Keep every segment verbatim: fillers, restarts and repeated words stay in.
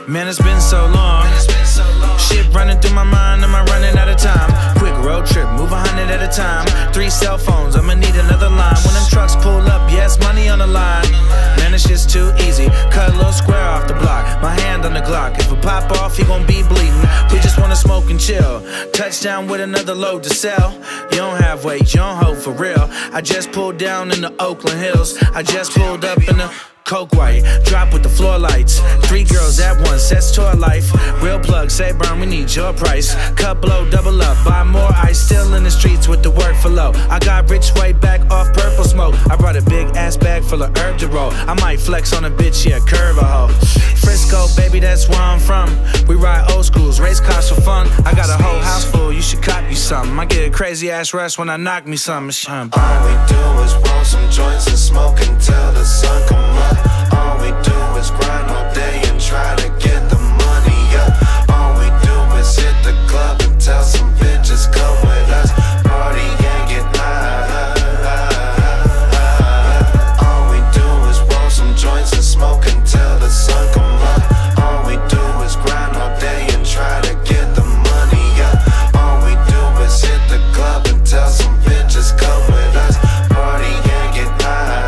Man, it's been so long. Shit running through my mind, am I running out of time? Quick road trip, move a hundred at a time. Three cell phones, I'ma need another line. When them trucks pull up, yes, money on the line. Man, it's just too easy. Cut a little square off the block. My hand on the Glock. If it pop off, he gon' be bleeding. We just wanna smoke and chill. Touchdown with another load to sell. You don't have weight, you don't hold for real. I just pulled down in the Oakland Hills. I just pulled up in the Coke white, drop with the floor lights. Three girls at once, that's tour life. Real plug, say burn, we need your price. Cut blow, double up, buy more ice. Still in the streets with the work for low. I got rich way back off purple smoke. I brought a big ass bag full of herb to roll. I might flex on a bitch, yeah, curve a hoe. Frisco, baby, that's where I'm from. We ride old schools, race cars for fun. I got a whole house full, you should cop you something. I get a crazy ass rush when I knock me something. All we do is roll some joints and smoke until the sun come up. All we do is grind all day and try to get the money up. All we do is hit the club and tell some bitches come with us. Party and get high. All we do is roll some joints and smoke until the sun come up. All we do is grind all day and try to get the money up. All we do is hit the club and tell some bitches come with us. Party and get high.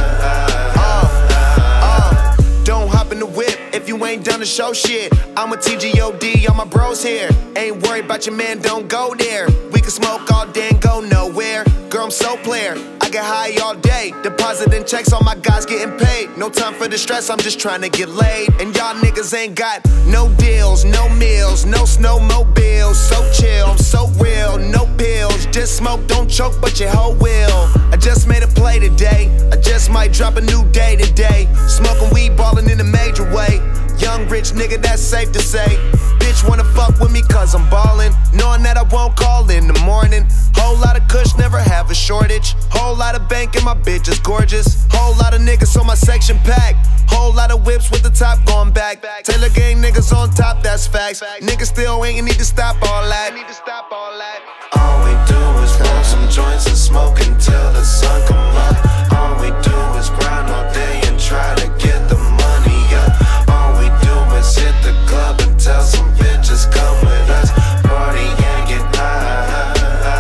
If you ain't done the show shit, I'm a T G O D, all my bros here. Ain't worried about your man, don't go there. We can smoke all day and go nowhere. Girl, I'm so player, I get high all day. Depositing checks, all my guys getting paid. No time for the stress, I'm just trying to get laid. And y'all niggas ain't got no deals, no meals, no snowmobiles. So chill, I'm so real, no pills. Just smoke, don't choke, but your whole will. I just made a play today, I just might drop a new day today. Smoking weed, ballin' in a major way. Young rich nigga, that's safe to say. Bitch wanna fuck with me cause I'm ballin', knowing that I won't call in the morning. Whole lot of kush, never have a shortage. Whole lot of bank and my bitch is gorgeous. Whole lot of niggas on my section packed. Whole lot of whips with the top going back. Taylor gang niggas on top, that's facts. Niggas still ain't need to stop all that. All we do is roll some joints and smoke until the sun come up. All we do is grind all day and try to get the money up. All we do is hit the club and tell some bitches come with us. Party and get high.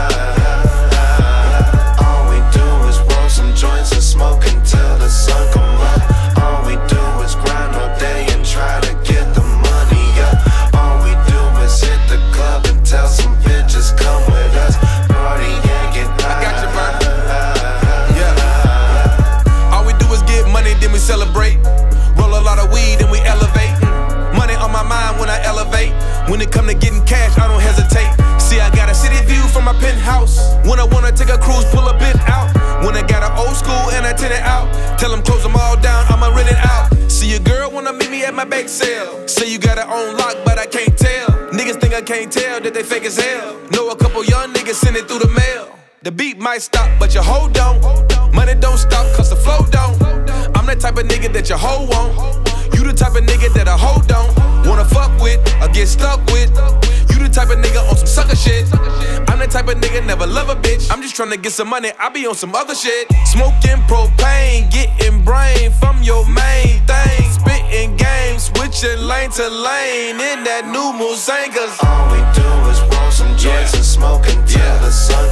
All we do is roll some joints and smoke until the sun come up. All we do is grind all day and try to get the money up. All we do is hit the club and tell some bitches come with us. Party and get high. I got you, man. Yeah. All we do is get money, then we celebrate. Roll a lot of weed and we elevate. Money on my mind when I elevate. When it come to getting cash, I don't hesitate. See, I got a city view from my penthouse. When I wanna take a cruise, pull a bit out. When I got an old school and I tenant out, tell them close them all down, I'ma rent it out. See, your girl wanna meet me at my bake sale. Say you got it on lock, but I can't tell. Niggas think I can't tell that they fake as hell. Know a couple young niggas send it through the mail. The beat might stop, but your hoe don't. Money don't stop, cause the flow don't. I'm the type of nigga that your hoe won't. You the type of nigga that a hoe don't wanna fuck with or get stuck with. You the type of nigga on some sucker shit. I'm the type of nigga never love a bitch. I'm just tryna get some money, I be on some other shit. Smoking propane, getting brain from your main thing. Spitting game, switching lane to lane in that new Mulsanne. Cause all we do is roll some joints yeah. and smoke until yeah. the sun